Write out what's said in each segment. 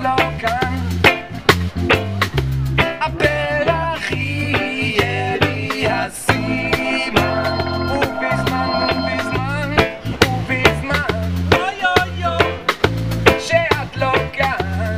לא כאן, הפרח יהיה לי הסימן, ובזמן שאת לא כאן,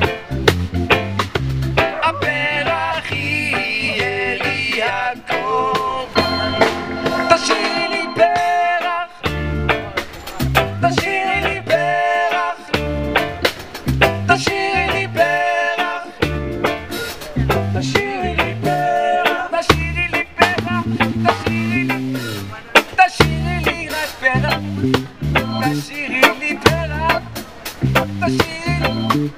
הפרח יהיה לי הקורבן. תשאירי לי פרח, תשאירי לי פרח, תשאירי לי פרח, תשאירי לי פרח, תשאירי לי פרח, תשאירי לי רק פרח, תשאירי לי פרח, תשאירי לי.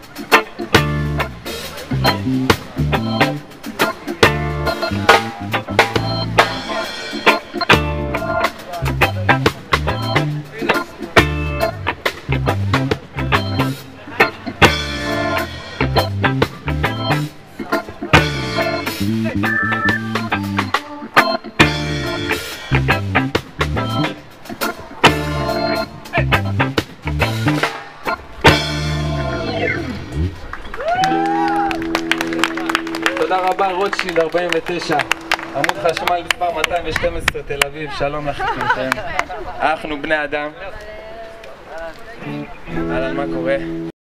תודה רבה, רוטשילד 49, עמוד חשמל מספר 212, תל אביב. שלום לכם. אנחנו בני אדם. אהלן, מה קורה?